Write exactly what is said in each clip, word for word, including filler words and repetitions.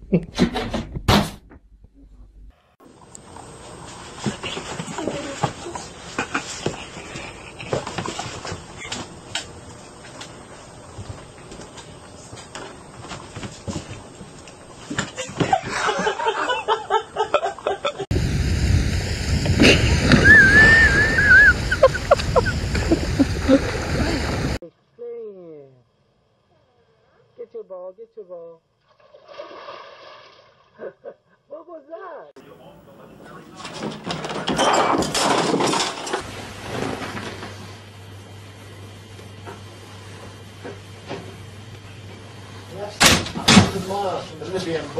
Get your ball, get your ball. What was that? That's one hundred miles from the Libyan border.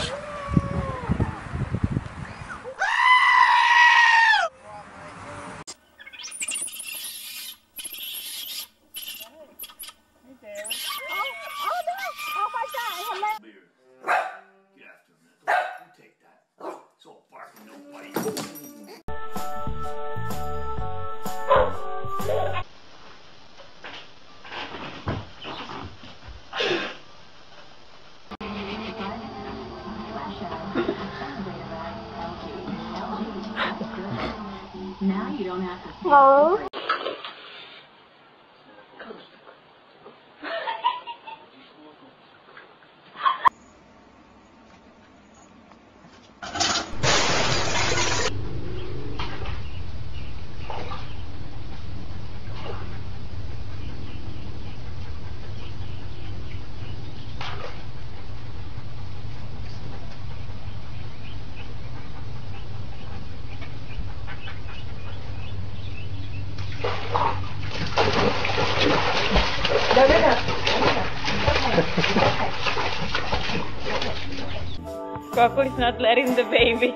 Now you don't have to. Oh. No, no, no. Coco is not letting the baby.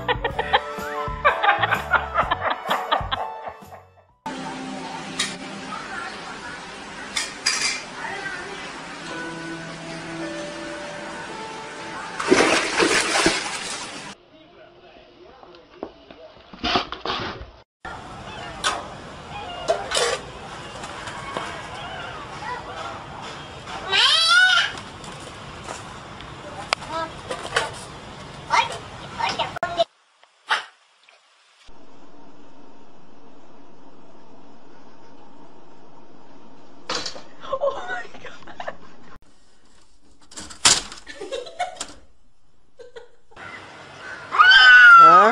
Huh?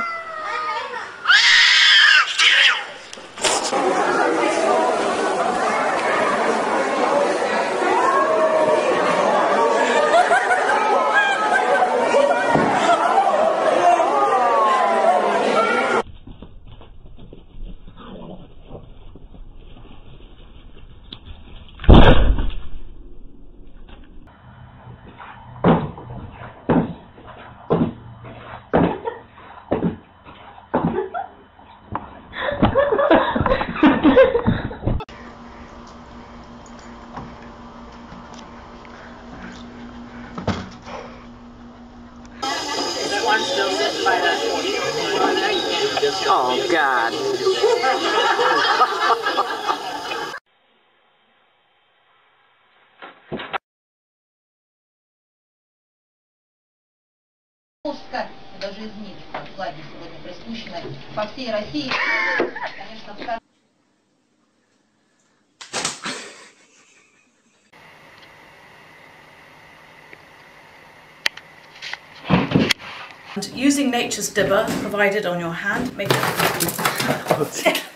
Oh, God. Даже из них флаги сегодня приспущены по всей России. Конечно, Using nature's dibber provided on your hand, make it